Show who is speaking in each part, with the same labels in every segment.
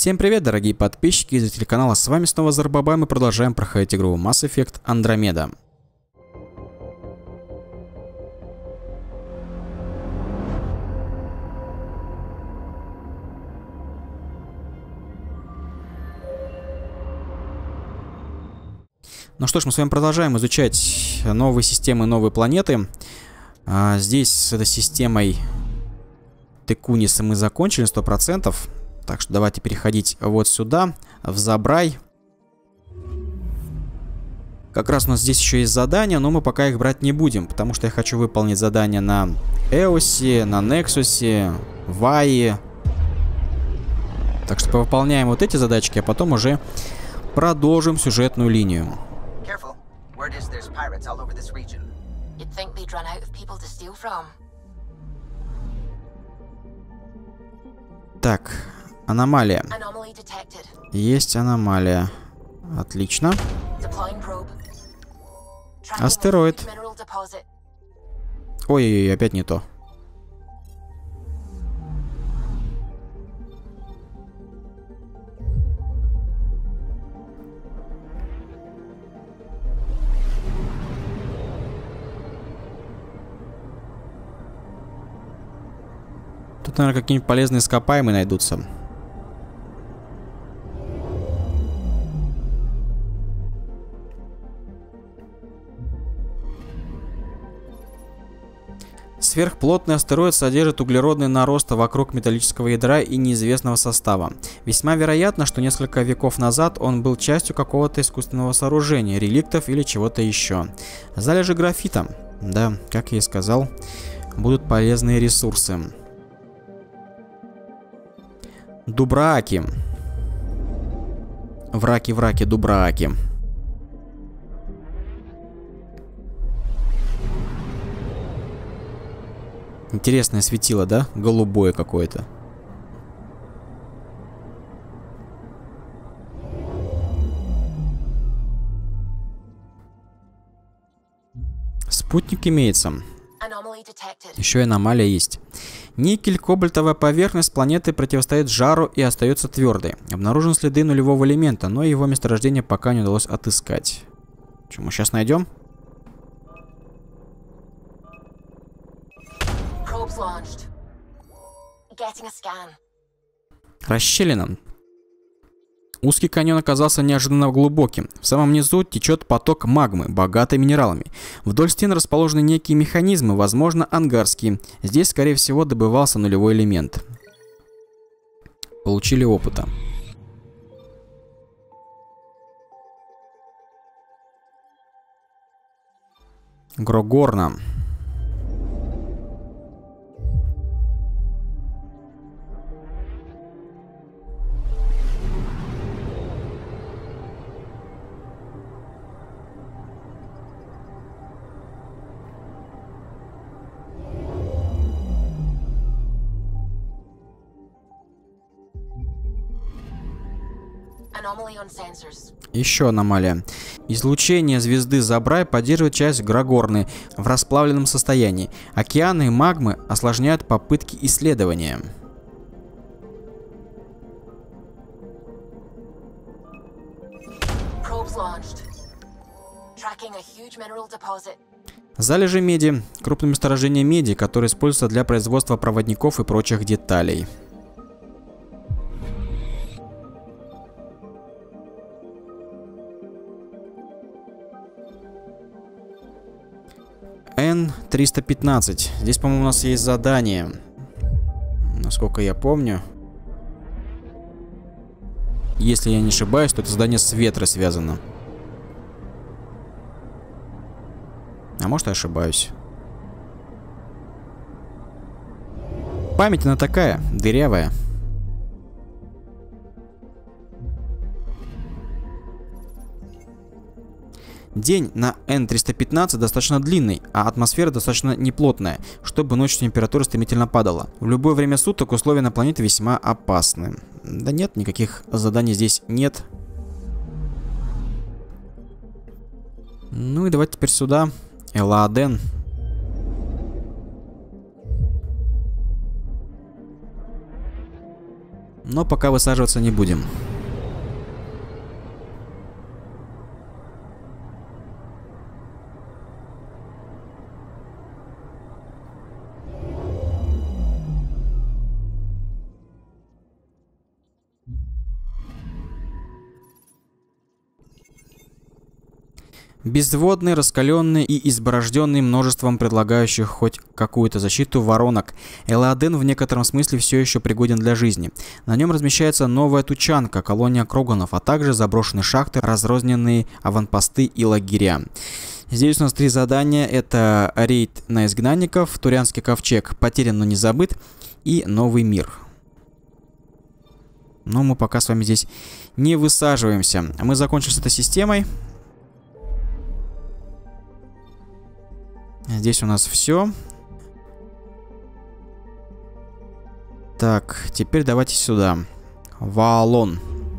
Speaker 1: Всем привет, дорогие подписчики и зрители канала, с вами снова Зарбабай, мы продолжаем проходить игру Mass Effect Andromeda. Ну что ж, мы с вами продолжаем изучать новые системы, новые планеты. Здесь с этой системой Текуниса мы закончили 100%. Так что давайте переходить вот сюда, в Забрай. Как раз у нас здесь еще есть задания, но мы пока их брать не будем, потому что я хочу выполнить задания на Эосе, на Нексусе, Вайе. Так что повыполняем вот эти задачки, а потом уже продолжим сюжетную линию. Так, аномалия. Есть аномалия. Отлично. Астероид. Ой-ой-ой, опять не то. Тут, наверное, какие-нибудь полезные ископаемые найдутся. Сверхплотный астероид содержит углеродные наросты вокруг металлического ядра и неизвестного состава. Весьма вероятно, что несколько веков назад он был частью какого-то искусственного сооружения, реликтов или чего-то еще. Залежи графита. Да, как я и сказал, будут полезные ресурсы. Дубрааки. Враки, Дубрааки. Интересное светило, да? Голубое какое-то. Спутник имеется. Еще и аномалия есть. Никель, кобальтовая поверхность планеты противостоит жару и остается твердой. Обнаружены следы нулевого элемента, но его месторождение пока не удалось отыскать. Что, мы сейчас найдем? Расщелина. Узкий каньон оказался неожиданно глубоким. В самом низу течет поток магмы, богатый минералами. Вдоль стен расположены некие механизмы, возможно, ангарские. Здесь, скорее всего, добывался нулевой элемент. Получили опыта. Грогорна. Еще аномалия. Излучение звезды Забрай поддерживает часть Грогорны в расплавленном состоянии. Океаны и магмы осложняют попытки исследования. Залежи меди. Крупное месторождение меди, которое используется для производства проводников и прочих деталей. N315. Здесь, по-моему, у нас есть задание. Насколько я помню. Если я не ошибаюсь, то это задание с ветра связано. А может, я ошибаюсь. Память она такая, дырявая. День на N315 достаточно длинный, а атмосфера достаточно неплотная, чтобы ночью температура стремительно падала. В любое время суток условия на планете весьма опасны. Да нет, никаких заданий здесь нет. Ну и давайте теперь сюда. Элладен. Но пока высаживаться не будем. Безводный, раскаленный и изборожденный множеством предлагающих хоть какую-то защиту воронок, Элладен в некотором смысле все еще пригоден для жизни. На нем размещается новая Тучанка, колония Кроганов, а также заброшенные шахты, разрозненные аванпосты и лагеря. Здесь у нас 3 задания. Это рейд на изгнанников, Турианский ковчег, потерян, но не забыт, и новый мир. Но мы пока с вами здесь не высаживаемся. Мы закончим с этой системой. Здесь у нас все. Так, теперь давайте сюда. Ваалон.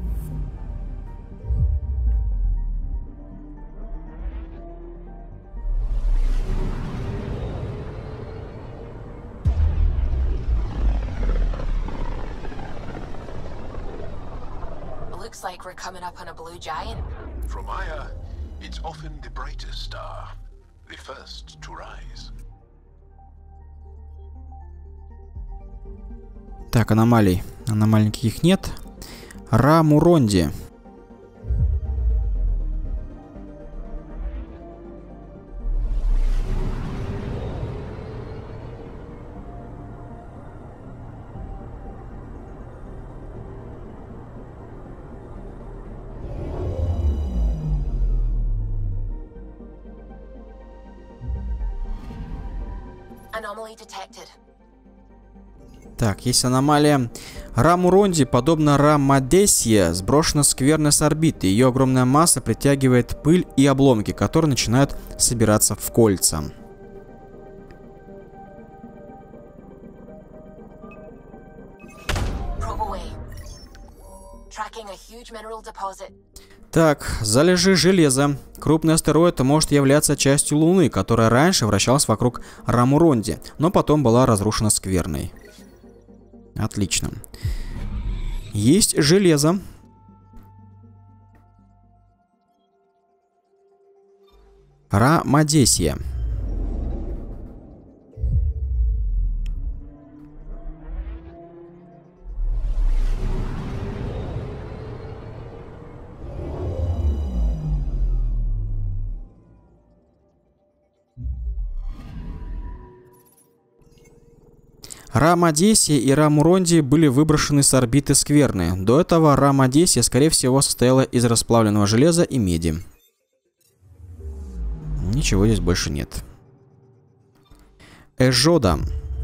Speaker 2: Looks like we're coming up on a blue giant.
Speaker 3: From Aya, it's often the brightest star. The first to rise.
Speaker 1: Так, аномалий. Аномалий никаких нет. Ра-Муронди.
Speaker 2: Anomaly detected.
Speaker 1: Так, есть аномалия. Ра-Муронди, подобно Ра-Мадесье, сброшена скверно с орбиты. Ее огромная масса притягивает пыль и обломки, которые начинают собираться в кольца. Так, залежи железа. Крупный астероид может являться частью Луны, которая раньше вращалась вокруг Ра-Муронди, но потом была разрушена скверной. Отлично. Есть железо. Ра-Мадесье. Ра-Мадесье и Ра-Муронди были выброшены с орбиты скверны. До этого Ра-Мадесье, скорее всего, состояла из расплавленного железа и меди. Ничего здесь больше нет. Эжода.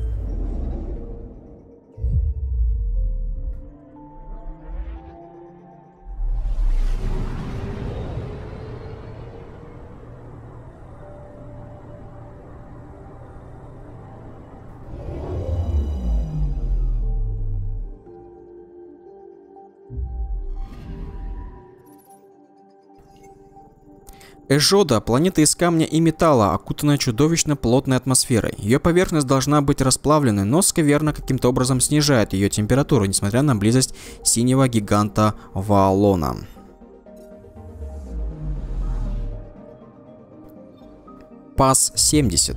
Speaker 1: Эжода – планета из камня и металла, окутанная чудовищно плотной атмосферой. Ее поверхность должна быть расплавленной, но скверно каким-то образом снижает ее температуру, несмотря на близость синего гиганта Ваалона. ПАС-70.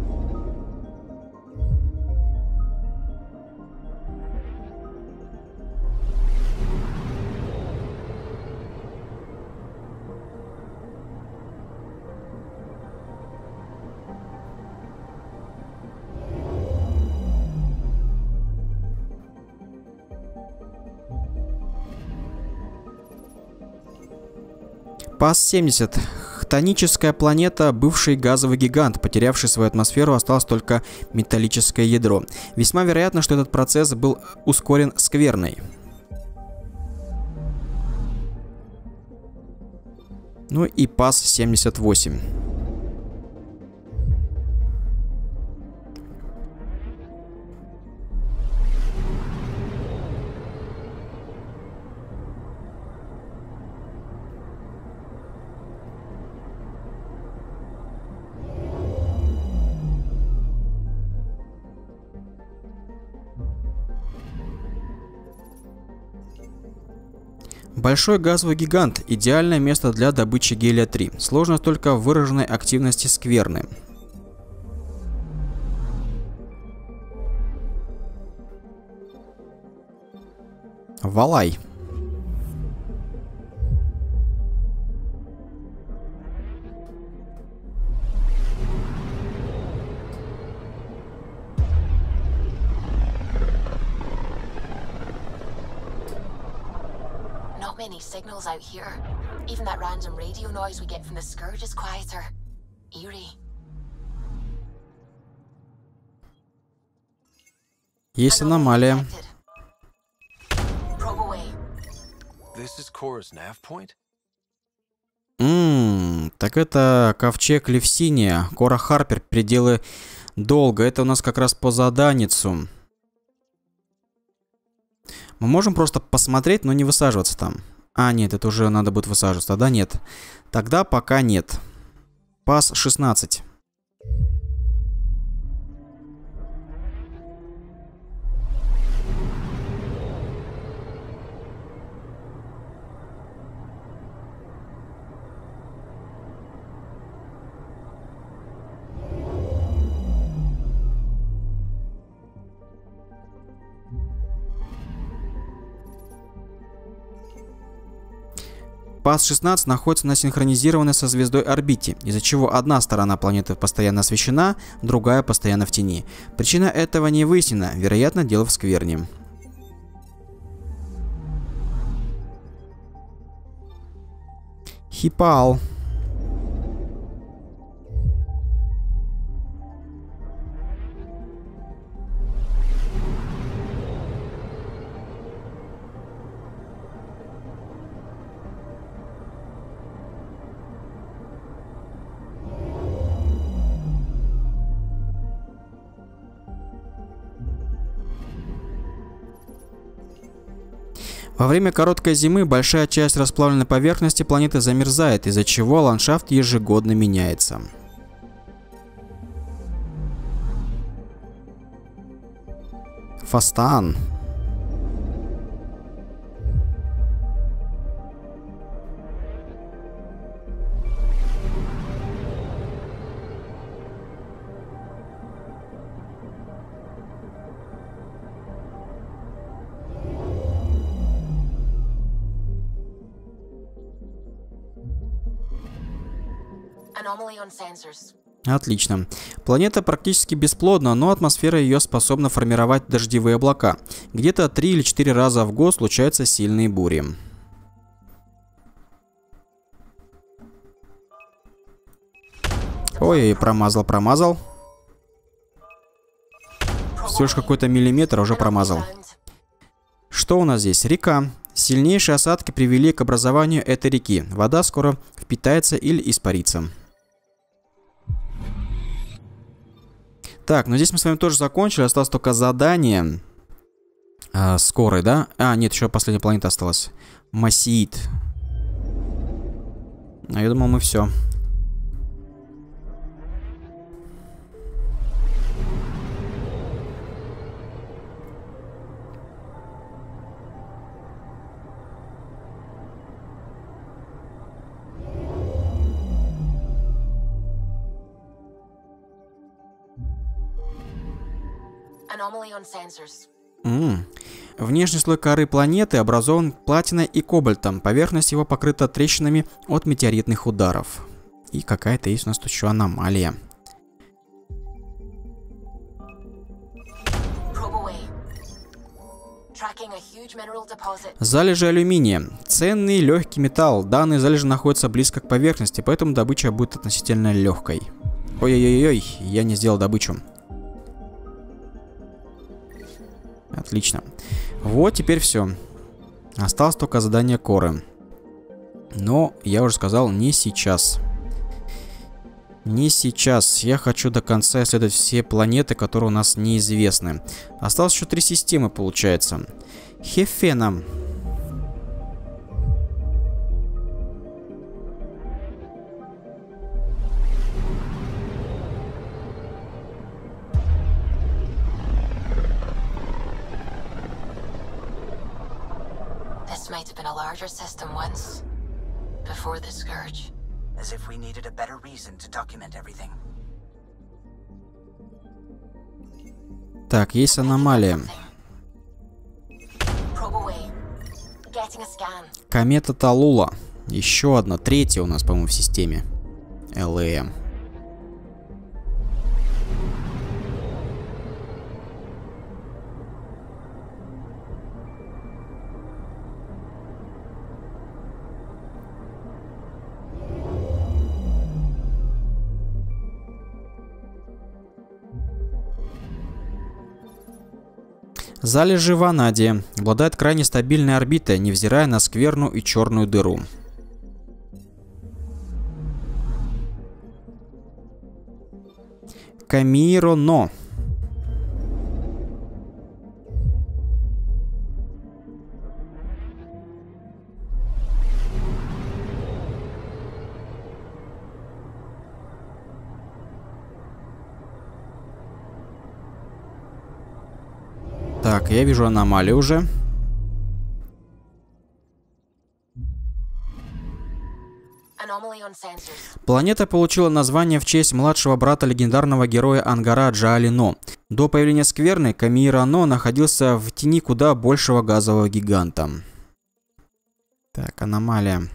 Speaker 1: ПАС-70. Хтоническая планета, бывший газовый гигант, потерявший свою атмосферу, осталось только металлическое ядро. Весьма вероятно, что этот процесс был ускорен скверной. Ну и ПАС-78. Большой газовый гигант – идеальное место для добычи гелия-3. Сложность только в выраженной активности скверны. Валай.
Speaker 2: Not many signals out here. Even that random radio noise we get from the Scourge is quieter. Eerie.
Speaker 1: Есть аномалия.
Speaker 2: Detected. Probe away.
Speaker 3: This is Cora's nav point?
Speaker 1: Так это ковчег Левсиния. Кора Харпер, пределы долга. Это у нас как раз по заданицу. Мы можем просто посмотреть, но не высаживаться там. А, нет, это уже надо будет высаживаться. Тогда нет. Тогда пока нет. Пас 16. ПАС-16 находится на синхронизированной со звездой орбите, из-за чего одна сторона планеты постоянно освещена, другая постоянно в тени. Причина этого не выяснена, вероятно, дело в скверне. Хипал. Во время короткой зимы большая часть расплавленной поверхности планеты замерзает, из-за чего ландшафт ежегодно меняется. Фастан.
Speaker 2: Anomaly on sensors.
Speaker 1: Отлично. Планета практически бесплодна, но атмосфера ее способна формировать дождевые облака. Где-то 3 или 4 раза в год случаются сильные бури. Ой, промазал. Всего лишь какой-то миллиметр, уже промазал. Что у нас здесь? Река. Сильнейшие осадки привели к образованию этой реки. Вода скоро впитается или испарится. Так, ну здесь мы с вами тоже закончили. Осталось только задание. Скорой, да? А, нет, еще последняя планета осталась. Масиит. А я думал, мы все.
Speaker 2: Anomaly on sensors.
Speaker 1: Внешний слой коры планеты образован платиной и кобальтом. Поверхность его покрыта трещинами от метеоритных ударов. И какая-то есть у нас тут еще аномалия. Залежи алюминия. Ценный легкий металл. Данные залежи находятся близко к поверхности, поэтому добыча будет относительно легкой. Ой-ой-ой, я не сделал добычу. Отлично. Вот теперь все. Осталось только задание Коры. Но, я уже сказал, не сейчас. Не сейчас. Я хочу до конца исследовать все планеты, которые у нас неизвестны. Осталось еще 3 системы, получается. Хефена.
Speaker 2: This might have been a larger system once, before the Scourge.
Speaker 4: As if we needed a better reason to document everything.
Speaker 1: Так, есть аномалия.
Speaker 2: Probe away. Getting a scan.
Speaker 1: Комета Талула. Еще одна, третья у нас, по-моему, в системе. ЛЭМ. Залежи ванадия. Обладает крайне стабильной орбитой, невзирая на скверну и черную дыру. Камиро-но. Так, я вижу аномалию уже. Планета получила название в честь младшего брата легендарного героя Ангара Джаали-но. До появления скверны Камиро-но находился в тени куда большего газового гиганта. Так, аномалия.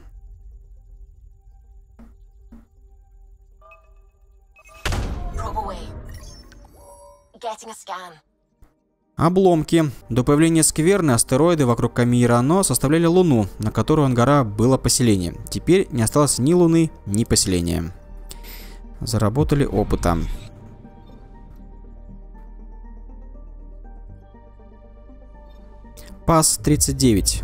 Speaker 1: Обломки. До появления скверны астероиды вокруг Камиро-но составляли Луну, на которую Ангара было поселение. Теперь не осталось ни Луны, ни поселения. Заработали опыта. ПАС-39.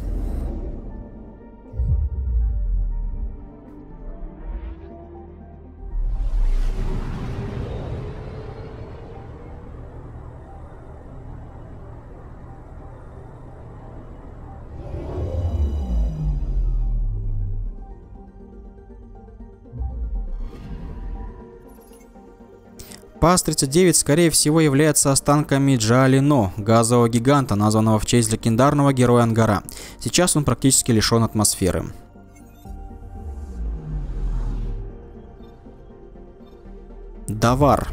Speaker 1: ПАС-39, скорее всего, является останками Джаали-но, газового гиганта, названного в честь легендарного героя Ангара. Сейчас он практически лишен атмосферы. Давар.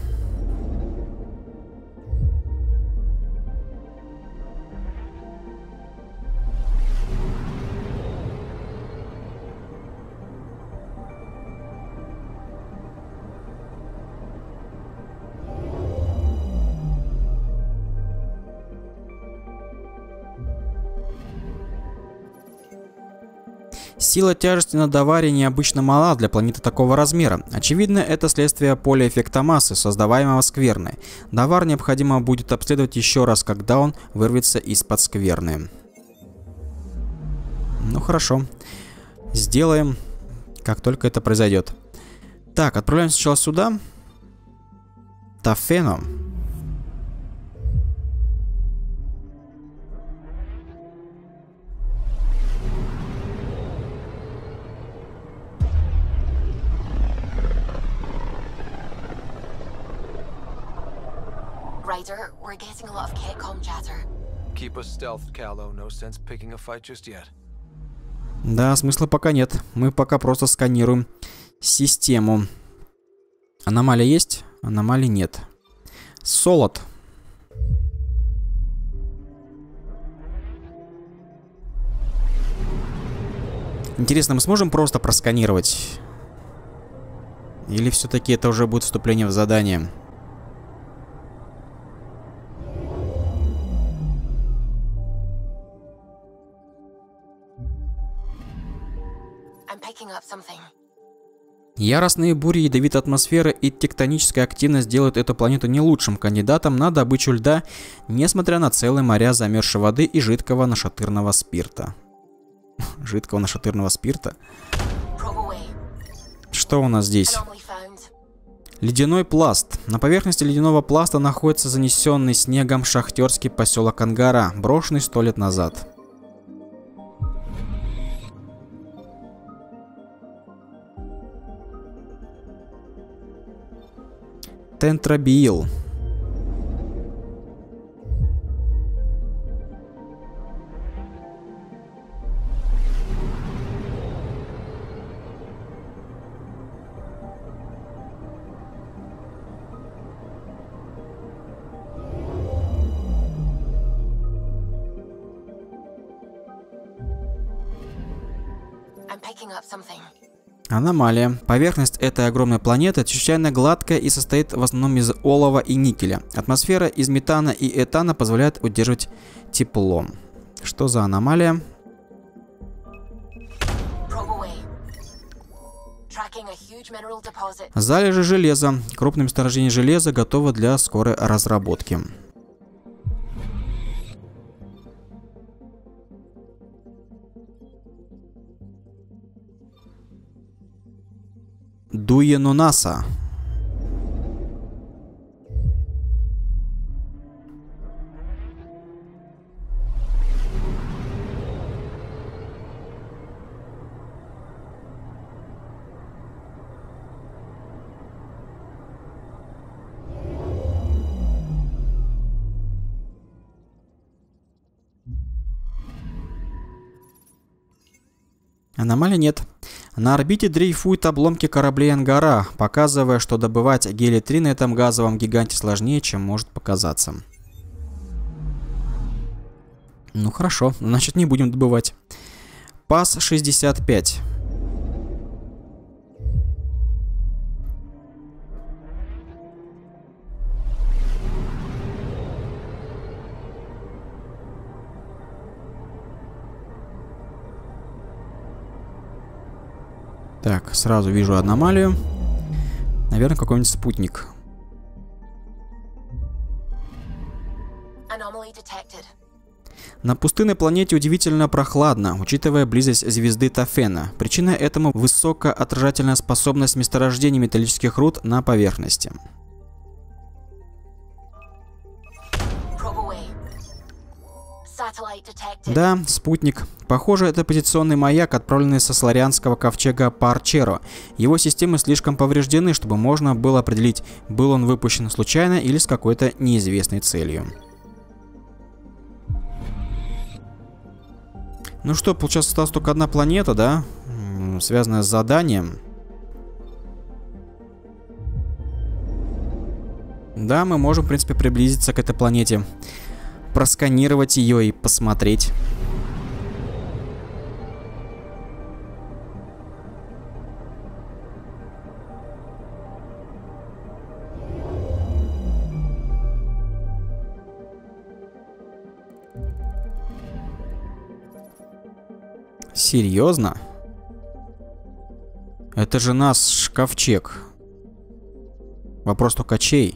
Speaker 1: Сила тяжести на Даваре необычно мала для планеты такого размера. Очевидно, это следствие поля эффекта массы, создаваемого скверной. Давар необходимо будет обследовать еще раз, когда он вырвется из-под скверны. Ну хорошо. Сделаем, как только это произойдет. Так, отправляемся сначала сюда. Тафено.
Speaker 2: Ryder, we're getting a lot of Kitcom chatter.
Speaker 5: Keep us stealthed, Callow. No sense picking a fight just yet.
Speaker 1: Да, смысла пока нет. Мы пока просто сканируем систему. Аномалия есть? Аномалий нет. Солод. Интересно, мы сможем просто просканировать? Или все-таки это уже будет вступление в задание? Яростные бури, ядовитая атмосфера и тектоническая активность делают эту планету не лучшим кандидатом на добычу льда, несмотря на целые моря замерзшей воды и жидкого нашатырного спирта. Жидкого нашатырного спирта? Что у нас здесь? Ледяной пласт. На поверхности ледяного пласта находится занесенный снегом шахтерский поселок Ангара, брошенный 100 лет назад. Тентрабиил.
Speaker 2: I'm picking up something.
Speaker 1: Аномалия. Поверхность этой огромной планеты чрезвычайно гладкая и состоит в основном из олова и никеля. Атмосфера из метана и этана позволяет удерживать тепло. Что за аномалия? Залежи железа. Крупное месторождение железа готово для скорой разработки. Дуенонаса. Аномалий нет. На орбите дрейфуют обломки кораблей Ангара, показывая, что добывать гелий-3 на этом газовом гиганте сложнее, чем может показаться. Ну хорошо, значит не будем добывать. ПАС-65. Так, сразу вижу аномалию. Наверное, какой-нибудь спутник. На пустынной планете удивительно прохладно, учитывая близость звезды Тафена. Причина этому высокая отражательная способность месторождений металлических руд на поверхности. Да, спутник. Похоже, это позиционный маяк, отправленный со сларианского ковчега Парчеро. Его системы слишком повреждены, чтобы можно было определить, был он выпущен случайно или с какой-то неизвестной целью. Ну что, получается, осталась только одна планета, да? Связанная с заданием. Да, мы можем, в принципе, приблизиться к этой планете. Просканировать ее и посмотреть. Серьезно? Это же наш ковчег. Вопрос только чей?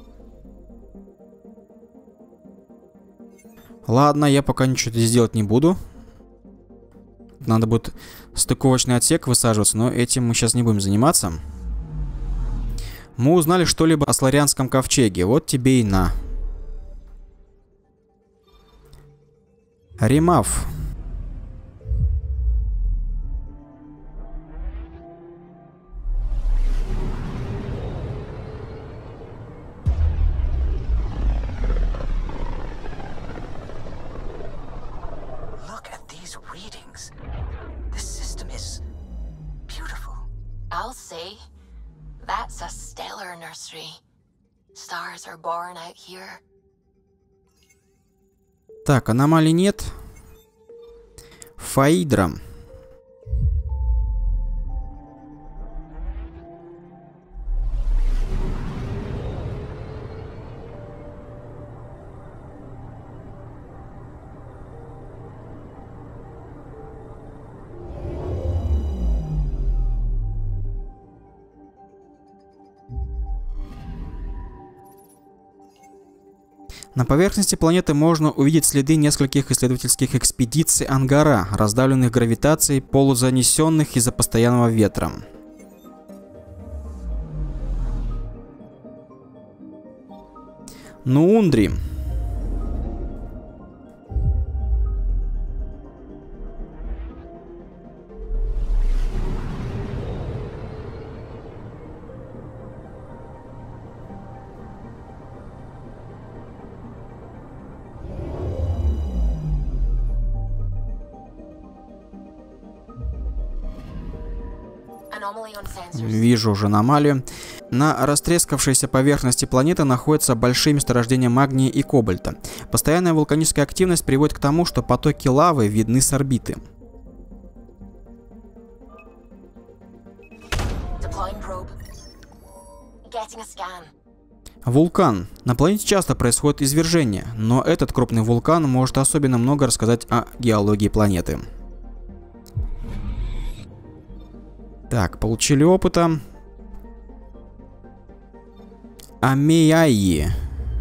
Speaker 1: Ладно, я пока ничего сделать не буду. Надо будет стыковочный отсек высаживаться, но этим мы сейчас не будем заниматься. Мы узнали что-либо о сларианском ковчеге. Вот тебе и на. Римав.
Speaker 2: I'll say, that's a stellar nursery. Stars are born out here.
Speaker 1: Так, аномалий нет. Фаидра. На поверхности планеты можно увидеть следы нескольких исследовательских экспедиций Ангара, раздавленных гравитацией, полузанесенных из-за постоянного ветра. Нуундри. Вижу уже аномалию. На растрескавшейся поверхности планеты находятся большие месторождения магния и кобальта. Постоянная вулканическая активность приводит к тому, что потоки лавы видны с орбиты.
Speaker 2: getting a scan.
Speaker 1: Вулкан. На планете часто происходит извержение, но этот крупный вулкан может особенно много рассказать о геологии планеты. Так, получили опыта. Амеяи.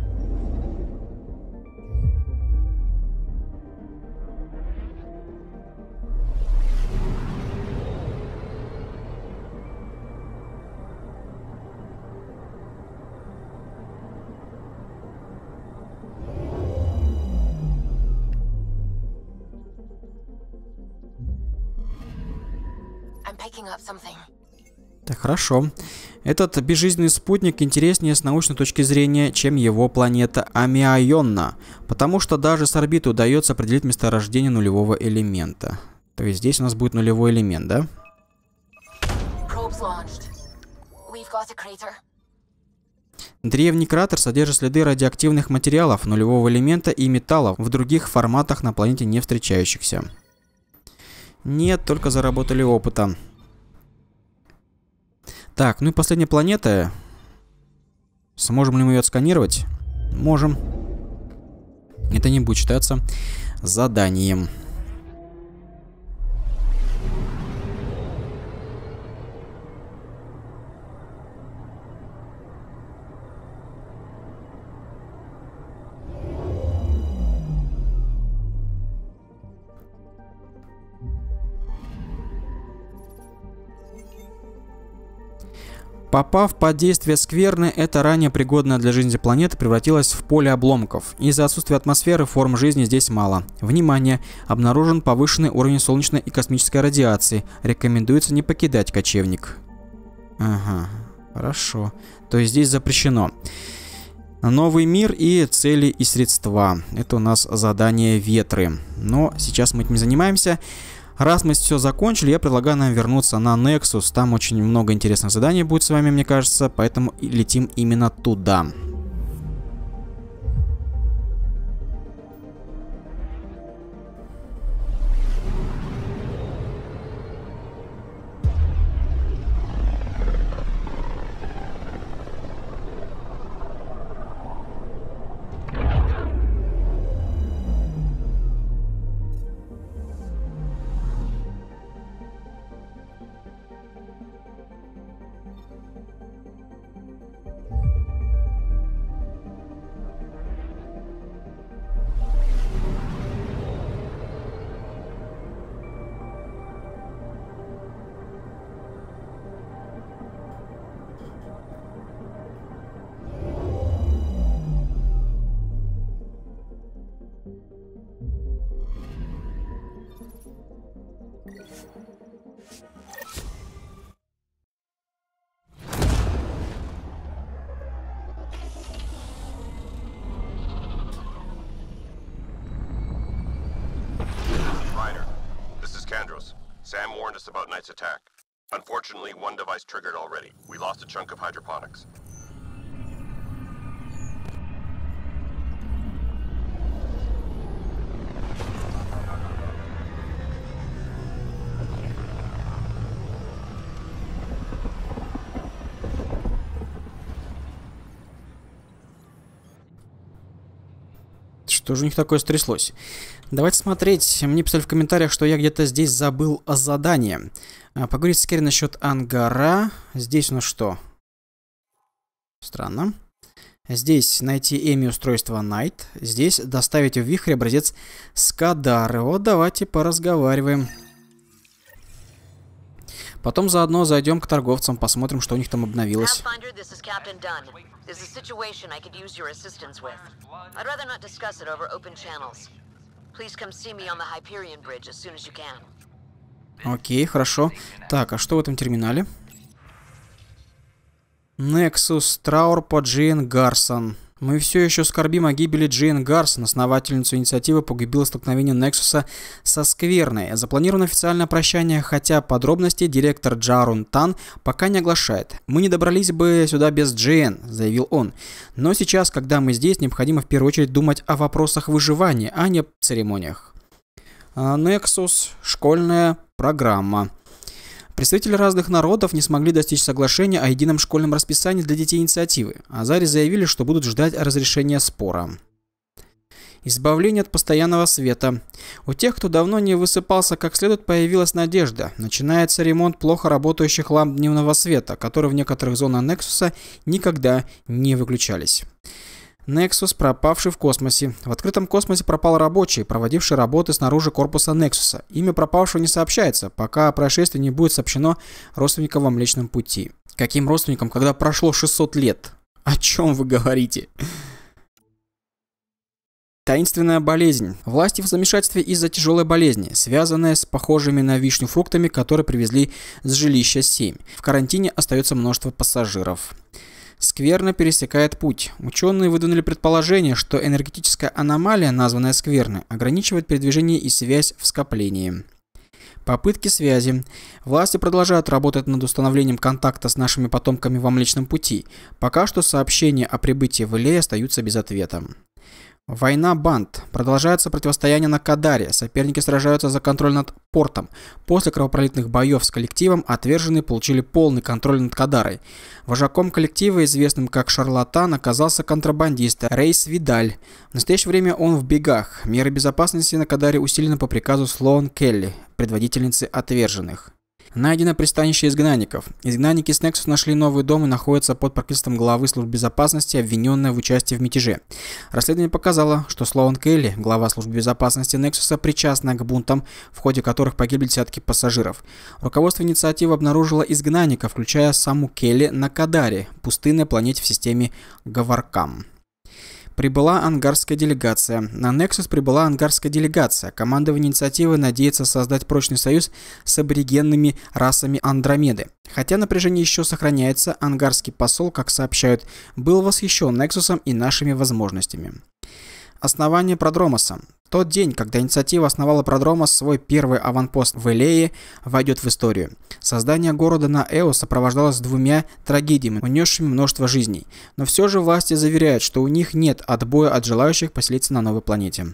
Speaker 2: I'm picking up something.
Speaker 1: Так, хорошо. Этот безжизненный спутник интереснее с научной точки зрения, чем его планета Амиайонна, потому что даже с орбиты удается определить месторождение нулевого элемента. То есть здесь у нас будет нулевой элемент, да?
Speaker 2: Probes launched. We've got a crater.
Speaker 1: Древний кратер содержит следы радиоактивных материалов, нулевого элемента и металлов в других форматах на планете не встречающихся. Нет, только заработали опыта. Так, ну и последняя планета. Сможем ли мы ее отсканировать? Можем. Это не будет считаться заданием. Попав под действие скверны, эта ранее пригодная для жизни планета превратилась в поле обломков. Из-за отсутствия атмосферы форм жизни здесь мало. Внимание! Обнаружен повышенный уровень солнечной и космической радиации. Рекомендуется не покидать кочевник. Ага, хорошо. То есть здесь запрещено. Новый мир и цели и средства. Это у нас задание ветры. Но сейчас мы этим не занимаемся. Раз мы все закончили, я предлагаю нам вернуться на Nexus. Там очень много интересных заданий будет с вами, мне кажется, поэтому летим именно туда.
Speaker 6: Sam warned us about Knight's attack. Unfortunately, one device triggered already. We lost a chunk of hydroponics.
Speaker 1: Что же у них такое стряслось? Давайте смотреть. Мне писали в комментариях, что я где-то здесь забыл задание. Поговорить с Керри насчет ангара. Здесь у нас что? Странно. Здесь найти Эми устройство Night. Здесь доставить в вихрь образец Скадары. Вот давайте поразговариваем. Потом заодно зайдем к торговцам, посмотрим, что у них там обновилось. Окей, хорошо. Так, а что в этом терминале? Nexus, траур по Джейн Гарсон. Мы все еще скорбим о гибели Джейн Гарсон. Основательницу инициативы погубило столкновение Нексуса со Скверной. Запланировано официальное прощание, хотя подробности директор Джарун Тан пока не оглашает. «Мы не добрались бы сюда без Джейн», — заявил он. «Но сейчас, когда мы здесь, необходимо в первую очередь думать о вопросах выживания, а не церемониях». Nexus, школьная программа. Представители разных народов не смогли достичь соглашения о едином школьном расписании для детей инициативы. Азари заявили, что будут ждать разрешения спора. Избавление от постоянного света. У тех, кто давно не высыпался как следует, появилась надежда. Начинается ремонт плохо работающих ламп дневного света, которые в некоторых зонах Нексуса никогда не выключались. Нексус, пропавший в космосе. В открытом космосе пропал рабочий, проводивший работы снаружи корпуса Нексуса. Имя пропавшего не сообщается, пока о происшествии не будет сообщено родственникам во Млечном Пути. Каким родственникам, когда прошло 600 лет? О чем вы говорите? Таинственная болезнь. Власти в замешательстве из-за тяжелой болезни, связанная с похожими на вишню фруктами, которые привезли с жилища 7. В карантине остается множество пассажиров. Скверна пересекает путь. Ученые выдвинули предположение, что энергетическая аномалия, названная скверной, ограничивает передвижение и связь в скоплении. Попытки связи. Власти продолжают работать над установлением контакта с нашими потомками во Млечном Пути. Пока что сообщения о прибытии в Илей остаются без ответа. Война банд. Продолжается противостояние на Кадаре. Соперники сражаются за контроль над портом. После кровопролитных боев с коллективом отверженные получили полный контроль над Кадарой. Вожаком коллектива, известным как Шарлатан, оказался контрабандист Рейс Видаль. В настоящее время он в бегах. Меры безопасности на Кадаре усилены по приказу Слоан Келли, предводительницы отверженных. Найдено пристанище изгнанников. Изгнанники с Nexus нашли новый дом и находятся под прикрытием главы службы безопасности, обвиненная в участии в мятеже. Расследование показало, что Слоан Келли, глава службы безопасности Nexus, причастна к бунтам, в ходе которых погибли десятки пассажиров. Руководство инициативы обнаружило изгнанников, включая саму Келли, на Кадаре, пустынной планете в системе Гаваркам. Прибыла ангарская делегация. На Nexus прибыла ангарская делегация. Командование инициативы надеется создать прочный союз с аборигенными расами Андромеды. Хотя напряжение еще сохраняется, ангарский посол, как сообщают, был восхищен Nexus'ом и нашими возможностями. Основание Продромоса. Тот день, когда инициатива основала Продромос, свой первый аванпост в Илее, войдет в историю. Создание города на Эос сопровождалось двумя трагедиями, унесшими множество жизней. Но все же власти заверяют, что у них нет отбоя от желающих поселиться на новой планете.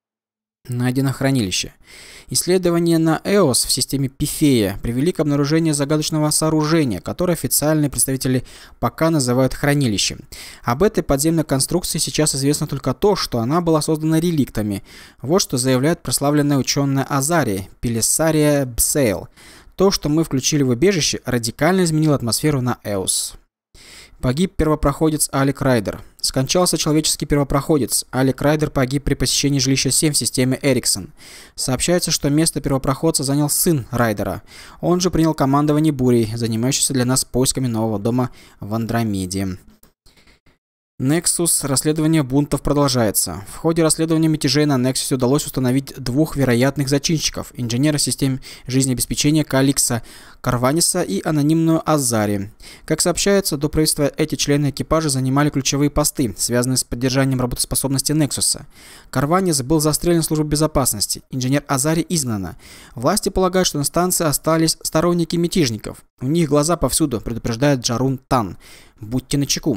Speaker 1: Найдено хранилище. Исследования на Эос в системе Пифея привели к обнаружению загадочного сооружения, которое официальные представители пока называют хранилищем. Об этой подземной конструкции сейчас известно только то, что она была создана реликтами. Вот что заявляет прославленная ученая Азари, Пелисария Бсейл. То, что мы включили в убежище, радикально изменило атмосферу на Эос. Погиб первопроходец Алек Райдер. Скончался человеческий первопроходец. Алек Райдер погиб при посещении жилища 7 в системе Эриксон. Сообщается, что место первопроходца занял сын Райдера. Он же принял командование Бурей, занимающийся для нас поисками нового дома в Андромеде. Nexus. Расследование бунтов продолжается. В ходе расследования мятежей на Nexus удалось установить двух вероятных зачинщиков: инженера систем жизнеобеспечения Каликса Карваниса и анонимную Азари. Как сообщается, до правительства эти члены экипажа занимали ключевые посты, связанные с поддержанием работоспособности Nexus. Карванис был застрелен службой безопасности, инженер Азари изгнана. Власти полагают, что на станции остались сторонники мятежников. У них глаза повсюду, предупреждает Джарун Тан. Будьте начеку.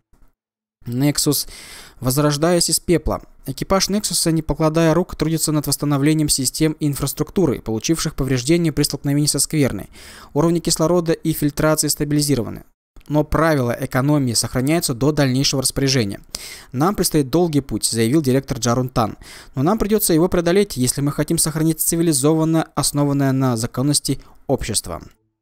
Speaker 1: Nexus. Возрождаясь из пепла. Экипаж Nexus, не покладая рук, трудится над восстановлением систем и инфраструктуры, получивших повреждения при столкновении со скверной. Уровни кислорода и фильтрации стабилизированы. Но правила экономии сохраняются до дальнейшего распоряжения. Нам предстоит долгий путь, заявил директор Джарун Тан. Но нам придется его преодолеть, если мы хотим сохранить цивилизованное, основанное на законности общество.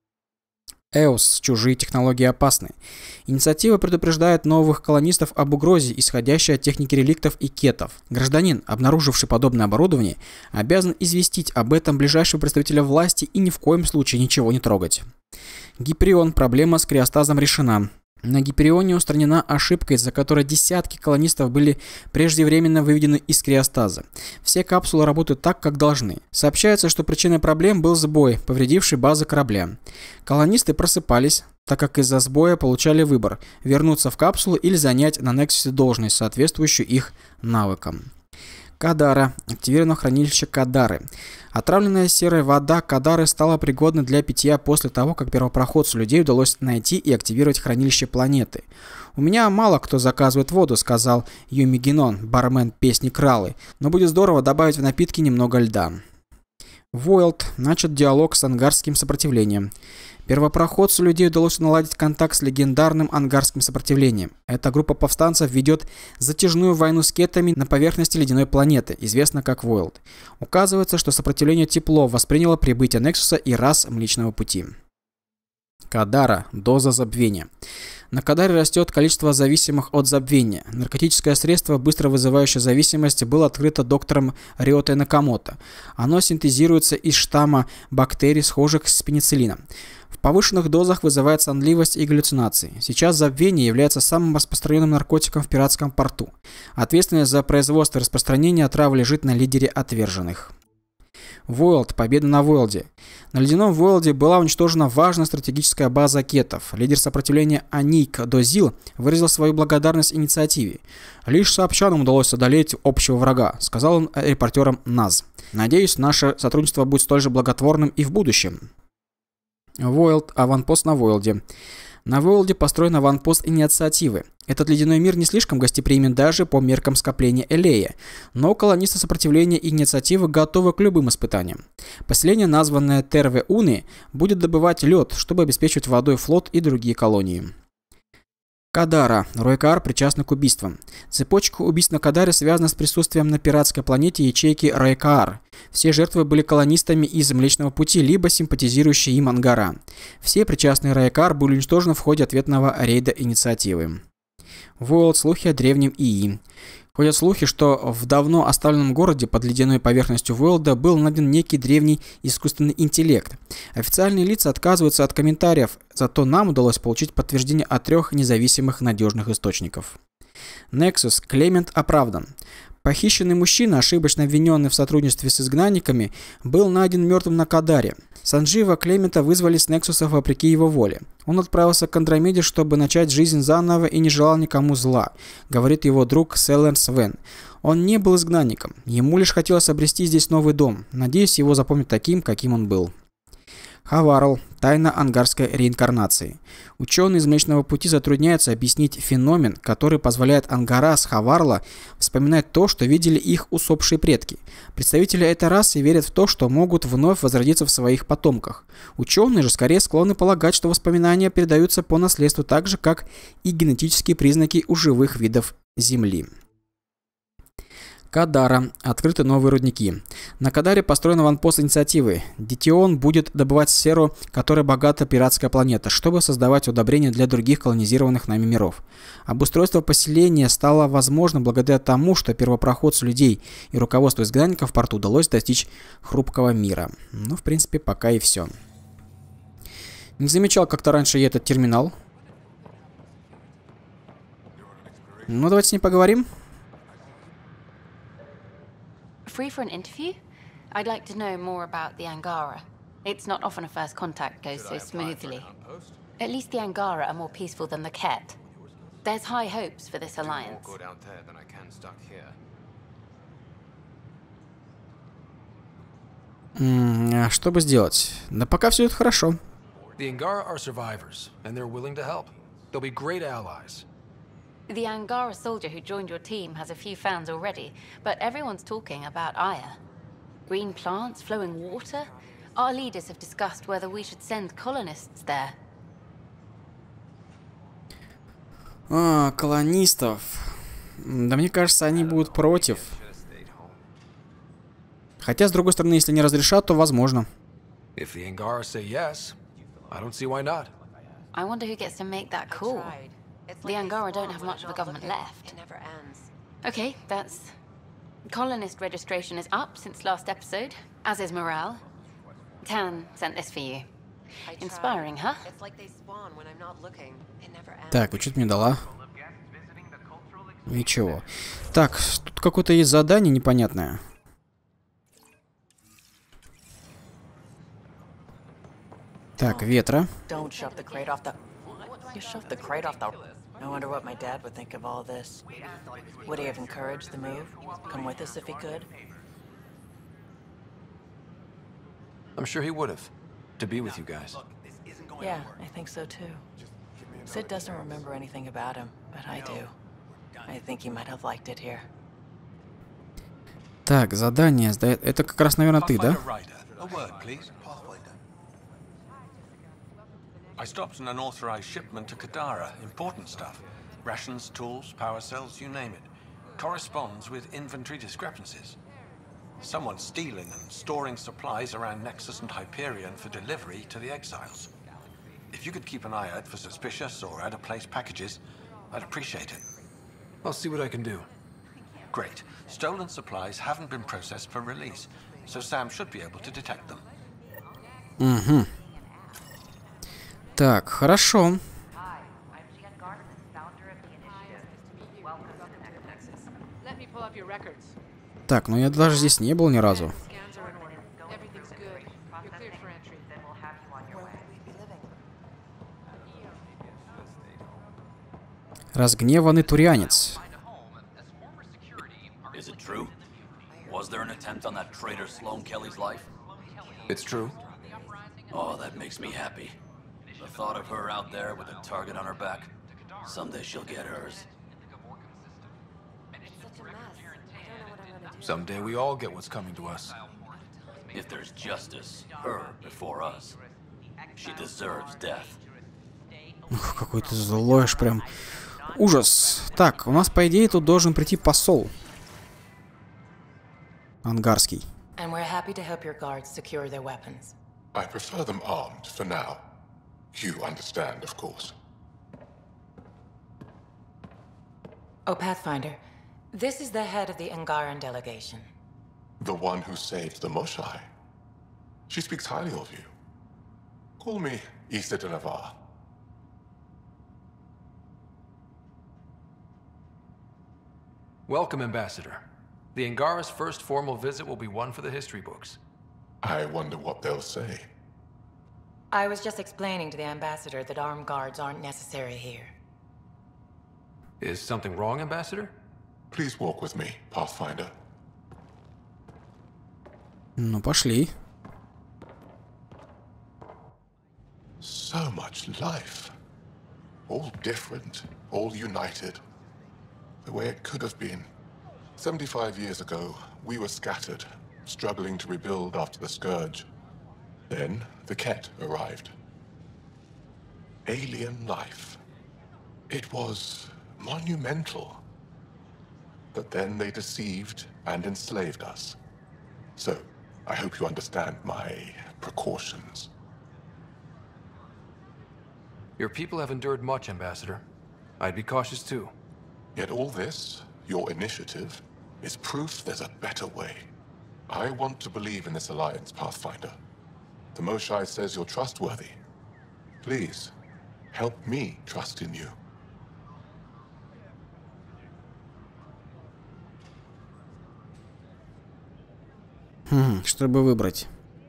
Speaker 1: Эос. Чужие технологии опасны. Инициатива предупреждает новых колонистов об угрозе, исходящей от техники реликтов и кетов. Гражданин, обнаруживший подобное оборудование, обязан известить об этом ближайшего представителя власти и ни в коем случае ничего не трогать. Гиперион. Проблема с криостазом решена. На Гиперионе устранена ошибка, из-за которой десятки колонистов были преждевременно выведены из криостаза. Все капсулы работают так, как должны. Сообщается, что причиной проблем был сбой, повредивший базы корабля. Колонисты просыпались, так как из-за сбоя получали выбор – вернуться в капсулу или занять на Nexus должность, соответствующую их навыкам. Кадара. Активировано хранилище Кадары. Отравленная серой вода Кадары стала пригодной для питья после того, как первопроходцу людей удалось найти и активировать хранилище планеты. «У меня мало кто заказывает воду», — сказал Юми Генон, бармен песни Кралы, «но будет здорово добавить в напитки немного льда». Войлд начат диалог с ангарским сопротивлением. Первопроходцу людей удалось наладить контакт с легендарным ангарским сопротивлением. Эта группа повстанцев ведет затяжную войну с кетами на поверхности ледяной планеты, известно как Войлд. Указывается, что сопротивление тепло восприняло прибытие Нексуса и рас Млечного Пути. Кадара. Доза забвения. На Кадаре растет количество зависимых от забвения. Наркотическое средство, быстро вызывающее зависимость, было открыто доктором Риотой Накамото. Оно синтезируется из штамма бактерий, схожих с пенициллином. В повышенных дозах вызывает сонливость и галлюцинации. Сейчас забвение является самым распространенным наркотиком в пиратском порту. Ответственность за производство и распространение отравы лежит на лидере отверженных. Войлд. Победа на Войлде. На ледяном Войлде была уничтожена важная стратегическая база кетов. Лидер сопротивления Аник Дозил выразил свою благодарность инициативе. «Лишь сообща нам удалось одолеть общего врага», — сказал он репортерам НАЗ. «Надеюсь, наше сотрудничество будет столь же благотворным и в будущем». Войлд. Аванпост на Войлде. На Войлде построен аванпост инициативы. Этот ледяной мир не слишком гостеприимен даже по меркам скопления Элея, но колонисты сопротивления и инициативы готовы к любым испытаниям. Поселение, названное Терве-Уны, будет добывать лед, чтобы обеспечивать водой флот и другие колонии. Кадара. Ройкаар причастны к убийствам. Цепочка убийств на Кадаре связана с присутствием на пиратской планете ячейки Ройкаар. Все жертвы были колонистами из Млечного Пути, либо симпатизирующие им Ангара. Все причастные Ройкаар были уничтожены в ходе ответного рейда инициативы. Войлд. Слухи о древнем ИИ. Ходят слухи, что в давно оставленном городе под ледяной поверхностью Войлда был найден некий древний искусственный интеллект. Официальные лица отказываются от комментариев, зато нам удалось получить подтверждение от 3 независимых надежных источников. Нексус. Клемент оправдан. Похищенный мужчина, ошибочно обвиненный в сотрудничестве с изгнанниками, был найден мертвым на Кадаре. Санджива Клемента вызвали с Нексуса вопреки его воле. Он отправился к Андромеде, чтобы начать жизнь заново и не желал никому зла, говорит его друг Селлен Свен. Он не был изгнанником, ему лишь хотелось обрести здесь новый дом. Надеюсь, его запомнят таким, каким он был. Хаварл. Тайна ангарской реинкарнации. Ученые из Млечного Пути затрудняются объяснить феномен, который позволяет Ангара с Хаварла вспоминать то, что видели их усопшие предки. Представители этой расы верят в то, что могут вновь возродиться в своих потомках. Ученые же скорее склонны полагать, что воспоминания передаются по наследству так же, как и генетические признаки у живых видов Земли. Кадара. Открыты новые рудники. На Кадаре построен аванпост инициативы. Дитион будет добывать сферу, которой богата пиратская планета, чтобы создавать удобрения для других колонизированных нами миров. Обустройство поселения стало возможно благодаря тому, что первопроходцу людей и руководству изгнанников в порту удалось достичь хрупкого мира. Ну, в принципе, пока и все. Не замечал как-то раньше я этот терминал. Ну, давайте с ним поговорим.
Speaker 2: Free for an interview? I'd like to know more about the Angara. It's not often a first contact goes so smoothly. At least the Angara are more peaceful than the Ket. There's high hopes for this alliance.
Speaker 1: Что бы сделать? Да пока все идет хорошо.
Speaker 5: The Angara are survivors, and they're willing to help. They'll be great allies.
Speaker 2: The Angara soldier who joined your team has a few fans already, but everyone's talking about Aya. Green plants, flowing water? Our leaders have discussed whether we should send colonists there.
Speaker 1: Колонистов. Да мне кажется, они будут против. Хотя, с другой стороны, если не разрешат, то возможно.
Speaker 5: If the Angara say yes, I don't see why not.
Speaker 2: I wonder who gets to make that call. The Angara don't have much of a government left. Okay, that's... Colonist registration is up since last episode, as is morale. Tan sent this for you. Inspiring, huh?
Speaker 1: Так, и что ты мне дала? Ничего. Так, тут какое-то есть задание непонятное. Так, ветра.
Speaker 4: You shoved the crate off the... I wonder what my dad would think of all this. Would he have encouraged the move? Come with us if he could?
Speaker 5: I'm sure he would have. To be with you guys.
Speaker 4: Yeah, I think so too. Sid doesn't remember anything about him, but I do. I think he might have liked it here.
Speaker 1: Так, задание. Это как раз, наверное, ты, да?
Speaker 3: A word, please. Pathfinder. I stopped an unauthorized shipment to Kadara. Important stuff. Rations, tools, power cells, you name it. Corresponds with inventory discrepancies. Someone's stealing and storing supplies around Nexus and Hyperion for delivery to the exiles. If you could keep an eye out for suspicious or out-of-place packages, I'd appreciate it.
Speaker 5: I'll see what I can do.
Speaker 3: Great. Stolen supplies haven't been processed for release, so Sam should be able to detect them.
Speaker 1: Угу. Так, хорошо. Так, ну я даже здесь не был ни разу. Разгневанный турянец.
Speaker 7: Is it true? Was there an attempt on that traitor Sloane Kelly's life?
Speaker 5: It's true.
Speaker 7: Oh, that makes me happy. The thought of her out there with a target on her back. Someday she'll get hers.
Speaker 5: Someday we all get what's coming to us.
Speaker 7: If there's justice, her before us. She deserves death.
Speaker 1: Ух, какой ты злой аж прям. Ужас. Так, у нас по идее тут должен прийти посол. Ангарский.
Speaker 4: And we're happy to help your guards secure their weapons.
Speaker 3: I prefer them armed for now. You understand, of course.
Speaker 4: Oh, Pathfinder, this is the head of the Angaran delegation.
Speaker 3: The one who saved the Moshai. She speaks highly of you. Call me Issa de Navarre.
Speaker 5: Welcome, Ambassador. The Angara's first formal visit will be one for the history books.
Speaker 3: I wonder what they'll say.
Speaker 4: I was just explaining to the Ambassador that armed guards aren't necessary here.
Speaker 5: Is something wrong, Ambassador?
Speaker 3: Please walk with me, Pathfinder.
Speaker 1: Ну, пошли.
Speaker 3: So much life. All different, all united. The way it could have been. 75 years ago, we were scattered, struggling to rebuild after the Scourge. Then, the Ket arrived. Alien life. It was monumental. But then they deceived and enslaved us. So, I hope you understand my precautions.
Speaker 5: Your people have endured much, Ambassador. I'd be cautious too.
Speaker 3: Yet all this, your initiative, is proof there's a better way. I want to believe in this alliance, Pathfinder. The Moshai says you're trustworthy. Please, help me trust in you.
Speaker 1: Чтобы выбрать.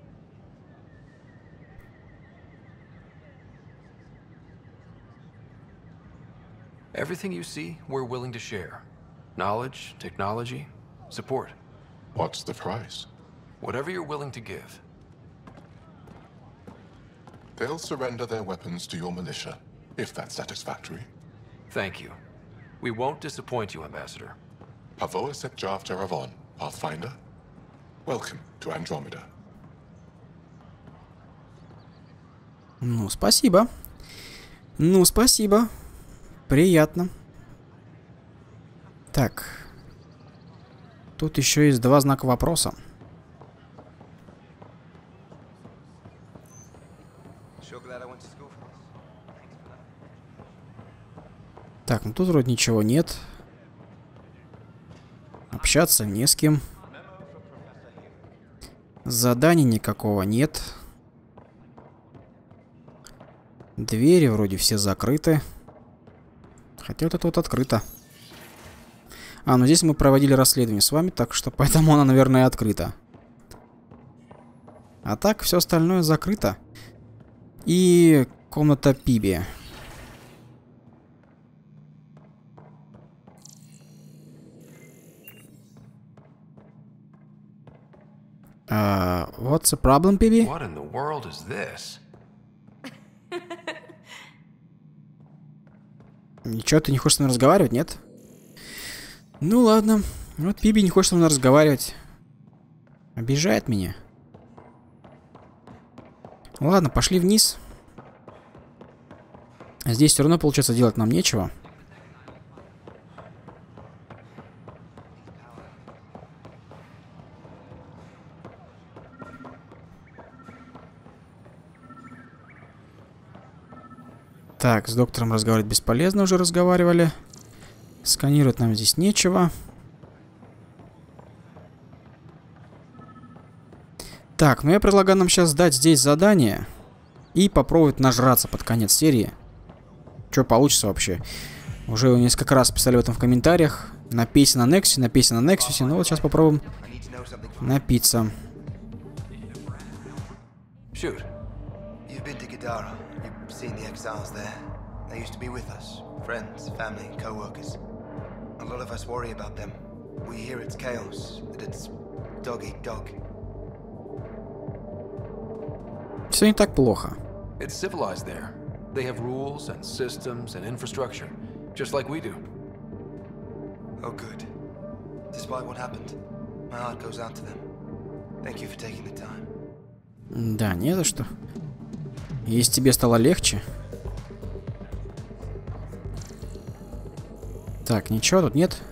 Speaker 5: Everything you see, we're willing to share. Knowledge, technology, support.
Speaker 3: What's the price?
Speaker 5: Whatever you're willing to give.
Speaker 3: They'll surrender their weapons to your militia, if that's satisfactory.
Speaker 5: Thank you. We won't disappoint you, Ambassador.
Speaker 3: Pavoa Sek Jav Jaravon, Pathfinder. Welcome to Andromeda.
Speaker 1: Ну, спасибо. Ну, спасибо. Приятно. Так. Тут еще есть два знака вопроса. Так, ну тут вроде ничего нет. Общаться не с кем. Заданий никакого нет. Двери вроде все закрыты. Хотя вот это вот открыто. А, ну здесь мы проводили расследование с вами, так что поэтому она, наверное, открыта. А так, все остальное закрыто. И комната Пиби. What's the problem, Пиби?
Speaker 5: What in the world is this?
Speaker 1: Ничего, ты не хочешь со мной разговаривать, нет? Ну ладно. Вот Пиби не хочет со мной разговаривать. Обижает меня. Ладно, пошли вниз. Здесь все равно, получается, делать нам нечего. Так, с доктором разговаривать бесполезно, уже разговаривали. Сканировать нам здесь нечего. Так, ну я предлагаю нам сейчас сдать здесь задание и попробовать нажраться под конец серии. Что получится вообще? Уже несколько раз писали в этом в комментариях. Напейся на Нексусе, напейся на Нексусе. Ну вот сейчас попробуем напиться.
Speaker 5: Shoot.
Speaker 8: You've been to Gadara. You've seen the exiles there. They used to be with us. Friends, family, co-workers. A lot of us worry about them. We hear it's chaos, that it's dog eat dog.
Speaker 1: Все не так плохо.
Speaker 5: It's civilized there. They have rules and systems and infrastructure, just like we do.
Speaker 8: Oh, good. Despite what happened, my heart goes out to them. Thank you for taking the time.
Speaker 1: Да, не за что. Если тебе стало легче. Так, ничего тут нет.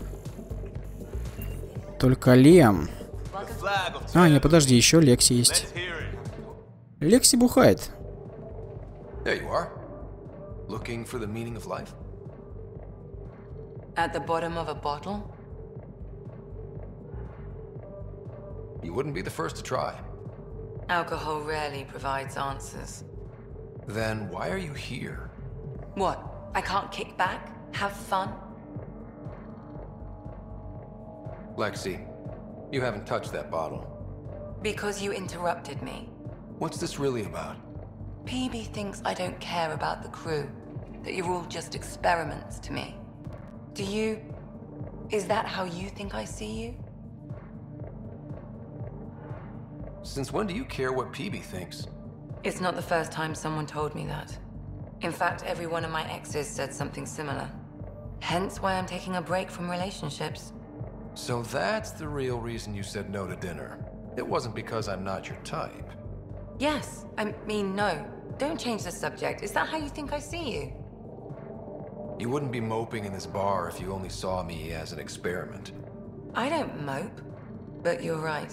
Speaker 1: Только Лиам. А, не, подожди, еще Лекси есть. Лекси бухает.
Speaker 5: There you are. Looking for the meaning of life?
Speaker 4: At the bottom of a bottle?
Speaker 5: You wouldn't be the first to try.
Speaker 4: Alcohol rarely provides answers.
Speaker 5: Then why are you here?
Speaker 4: What? I can't kick back? Have fun?
Speaker 5: Lexi, you haven't touched that bottle.
Speaker 4: Because you interrupted me.
Speaker 5: What's this really about?
Speaker 4: PB thinks I don't care about the crew. That you're all just experiments to me. Do you... Is that how you think I see you?
Speaker 5: Since when do you care what PB thinks?
Speaker 4: It's not the first time someone told me that. In fact, every one of my exes said something similar. Hence why I'm taking a break from relationships.
Speaker 5: So that's the real reason you said no to dinner. It wasn't because I'm not your type.
Speaker 4: Yes, I mean no. Don't change the subject. Is that how you think I see you?
Speaker 5: You wouldn't be moping in this bar if you only saw me as an experiment.
Speaker 4: I don't mope, but you're right.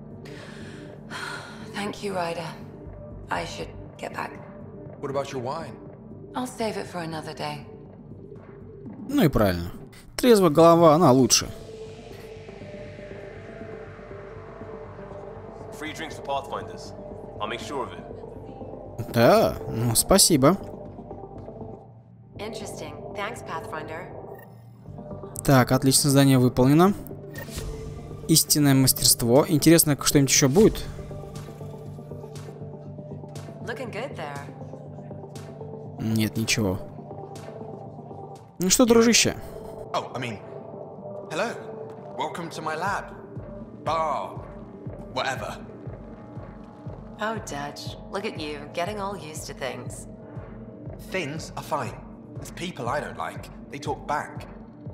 Speaker 4: Thank you, Ryder. I should get back.
Speaker 5: What about your wine?
Speaker 4: I'll save it for another day.
Speaker 1: Ну и правильно. Трезвая голова, она лучше.
Speaker 6: Free drinks for Pathfinders. I'll make sure of it.
Speaker 1: Да, ну спасибо.
Speaker 9: Interesting. Thanks, Pathfinder.
Speaker 1: Так, отлично, задание выполнено. Истинное мастерство. Интересно, что-нибудь еще будет?
Speaker 9: Looking good there.
Speaker 1: Нет, ничего. Ну что, дружище?
Speaker 8: Oh, I mean, hello. Welcome to my lab. Bar. Whatever.
Speaker 9: Oh, Dutch. Look at you, getting all used to things.
Speaker 8: Things are fine. It's people I don't like. They talk back.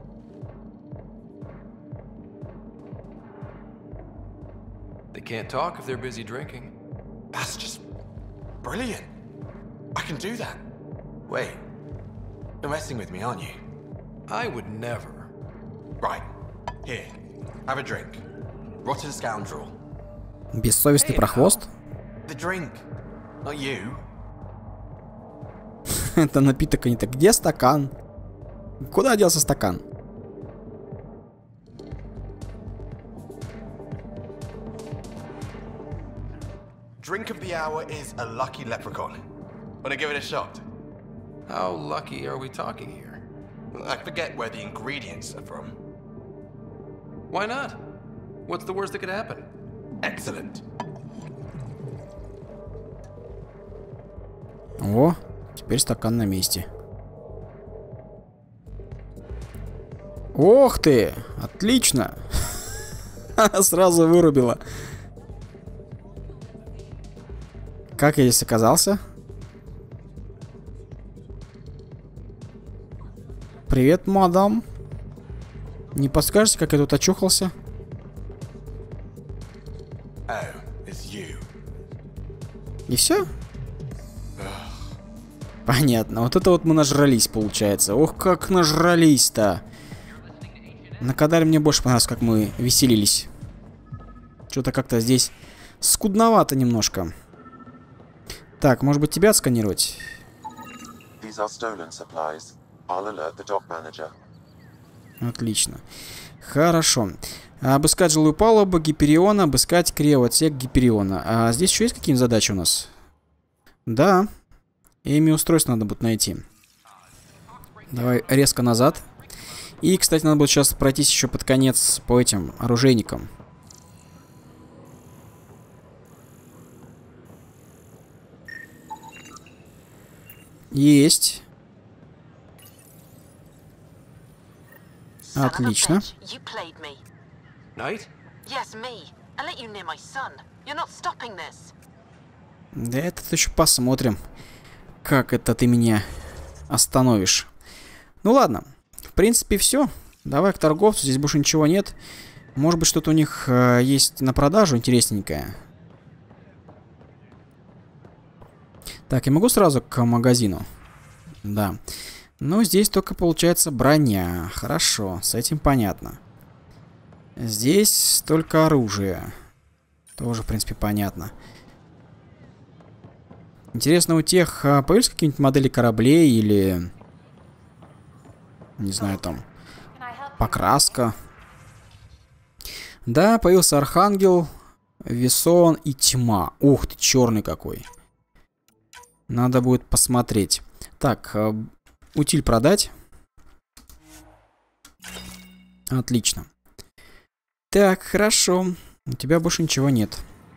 Speaker 5: They can't talk if they're busy drinking.
Speaker 8: That's just brilliant. I can do that. Wait. You're messing with me, aren't you?
Speaker 5: I would never.
Speaker 8: Right. Here. Have a drink. Rotten scoundrel.
Speaker 1: Бессовестный прохвост?
Speaker 8: The drink. Not you.
Speaker 1: Это напиток, а не так. Где стакан? Куда делся стакан?
Speaker 8: Drink of the hour is a lucky leprechaun. Wanna give it a shot?
Speaker 5: How lucky are we talking here?
Speaker 8: I forget where the ingredients are from.
Speaker 5: Why not? What's the worst that could happen?
Speaker 8: Excellent.
Speaker 1: О, теперь стакан на месте. Ох ты! Отлично! Сразу вырубила. Как я здесь оказался? Привет, мадам. Не подскажете, как я тут очухался?
Speaker 8: Oh, it's you.
Speaker 1: И все? Понятно. Вот это вот мы нажрались, получается. Ох, как нажрались-то. На Кадаре мне больше понравилось, как мы веселились. Что-то как-то здесь скудновато немножко. Так, может быть, тебя отсканировать? Отлично. Хорошо. Обыскать жилую палубу Гипериона, обыскать криоотсек Гипериона. А здесь еще есть какие-нибудь задачи у нас? Да. Ими устройство надо будет найти. Давай резко назад. И, кстати, надо будет сейчас пройтись еще под конец по этим оружейникам. Есть. Отлично.
Speaker 5: Knight?
Speaker 1: Да это еще посмотрим, как это ты меня остановишь. Ну ладно. В принципе, все. Давай к торговцу. Здесь больше ничего нет. Может быть, что-то у них есть на продажу интересненькое. Так, я могу сразу к магазину? Да. Ну, здесь только получается броня. Хорошо, с этим понятно. Здесь только оружие. Тоже, в принципе, понятно. Интересно, у тех появились какие-нибудь модели кораблей или... Не знаю, там... Покраска. Да, появился Архангел, Весон и Тьма. Ух ты, черный какой. Надо будет посмотреть. Так, утиль продать. Отлично. Так, хорошо. У тебя больше ничего нет.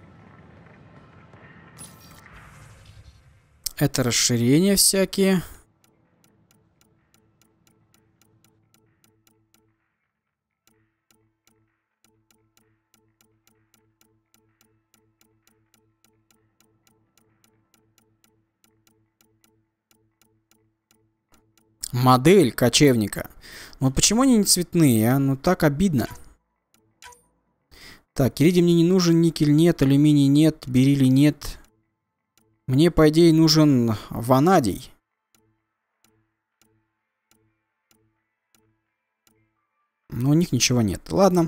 Speaker 1: Это расширения всякие. Модель кочевника. Ну вот почему они не цветные, а? Ну так обидно. Так, иридий мне не нужен, никель нет, алюминий нет, бериллий нет. Мне, по идее, нужен ванадий. Но у них ничего нет. Ладно.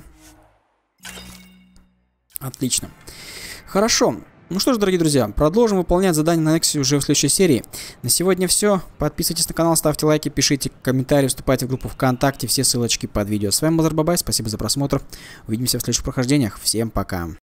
Speaker 1: Отлично. Хорошо. Ну что ж, дорогие друзья, продолжим выполнять задание на Nexus уже в следующей серии. На сегодня все. Подписывайтесь на канал, ставьте лайки, пишите комментарии, вступайте в группу ВКонтакте. Все ссылочки под видео. С вами был Бабай, спасибо за просмотр. Увидимся в следующих прохождениях. Всем пока.